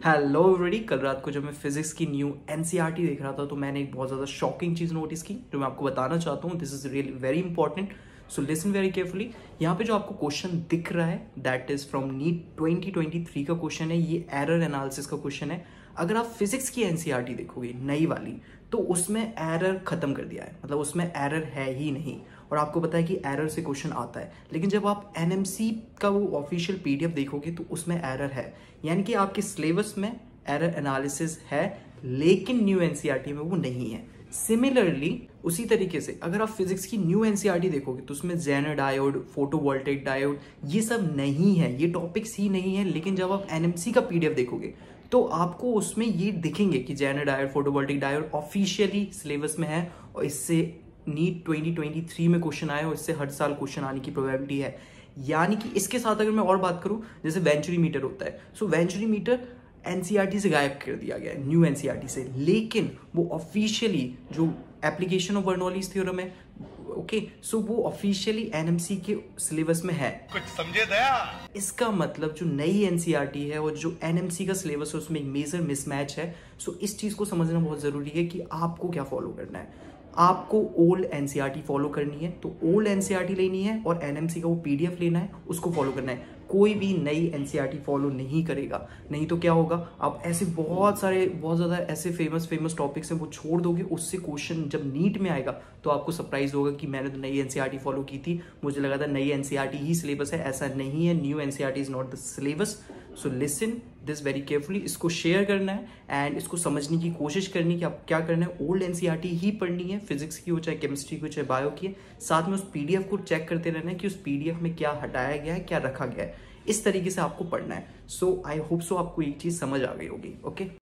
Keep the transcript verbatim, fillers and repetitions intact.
Hello everybody. कल रात को जब मैं फिजिक्स की न्यू एनसीईआरटी देख रहा था तो मैंने एक बहुत ज़्यादा शॉकिंग चीज़ नोटिस की जो मैं आपको बताना चाहता हूँ। This is really very important, so listen very carefully. यहाँ पे जो आपको क्वेश्चन दिख रहा है that is from NEET twenty twenty three का क्वेश्चन है। ये एरर एनालिसिस का क्वेश्चन है। अगर आप फिजिक्स की एनसीईआरटी देखोगे नई वाली तो उसमें एरर खत्म कर दिया है, मतलब उसमें एरर है ही नहीं। और आपको पता है कि एरर से क्वेश्चन आता है, लेकिन जब आप एनएमसी का वो ऑफिशियल पीडीएफ देखोगे तो उसमें एरर है। यानी कि आपके सिलेबस में एरर एनालिसिस है लेकिन न्यू एनसीईआरटी में वो नहीं है। सिमिलरली उसी तरीके से अगर आप फिजिक्स की न्यू एनसीईआरटी देखोगे तो उसमें जेनर डायोड, फोटोवोल्टेइक डायोड ये सब नहीं है, ये टॉपिक्स ही नहीं है। लेकिन जब आप एनएमसी का पीडीएफ देखोगे तो आपको उसमें ये दिखेंगे कि zener diode, photovoltaic diode officially syllabus में है और इससे नीट ट्वेंटी ट्वेंटी थ्री में क्वेश्चन आए और इससे हर साल क्वेश्चन आने की प्रोबेबिलिटी है। यानी कि इसके साथ अगर मैं और बात करूं, जैसे वेंचुरी मीटर होता है, सो वेंचुरी मीटर एनसीईआरटी से गायब कर दिया गया है न्यू एनसीईआरटी से, लेकिन वो ऑफिशियली जो एप्लीकेशन ऑफ बर्नौलीज थ्योरम है, ओके, सो वो ऑफिशियली एनएमसी के सिलेबस में है। कुछ समझे दया? इसका मतलब जो नई एनसीईआरटी है और जो एनएमसी का सिलेबस है उसमें एक मेजर मिसमैच है। सो इस चीज को समझना बहुत जरूरी है कि आपको क्या फॉलो करना है। आपको ओल्ड एनसीईआरटी फॉलो करनी है तो ओल्ड एनसीईआरटी लेनी है और एनएमसी का वो पीडीएफ लेना है, उसको फॉलो करना है। कोई भी नई एनसीईआरटी फॉलो नहीं करेगा, नहीं तो क्या होगा, आप ऐसे बहुत सारे बहुत ज़्यादा ऐसे फेमस फेमस टॉपिक्स हैं वो छोड़ दोगे। उससे क्वेश्चन जब नीट में आएगा तो आपको सरप्राइज होगा कि मैंने तो नई एनसीईआरटी फॉलो की थी, मुझे लगा था नई एनसीईआरटी ही सिलेबस है। ऐसा नहीं है, new NCERT is not the syllabus. So listen this very carefully. इसको शेयर करना है एंड इसको समझने की कोशिश करनी कि आप क्या करना है। ओल्ड एनसीईआरटी ही पढ़नी है, फिजिक्स की हो चाहे केमिस्ट्री की हो चाहे बायो की है। साथ में उस पीडीएफ को चेक करते रहना है कि उस पीडीएफ में क्या हटाया गया है, क्या रखा गया है। इस तरीके से आपको पढ़ना है। सो आई होप सो आपको एक चीज समझ आ गई होगी। Okay okay?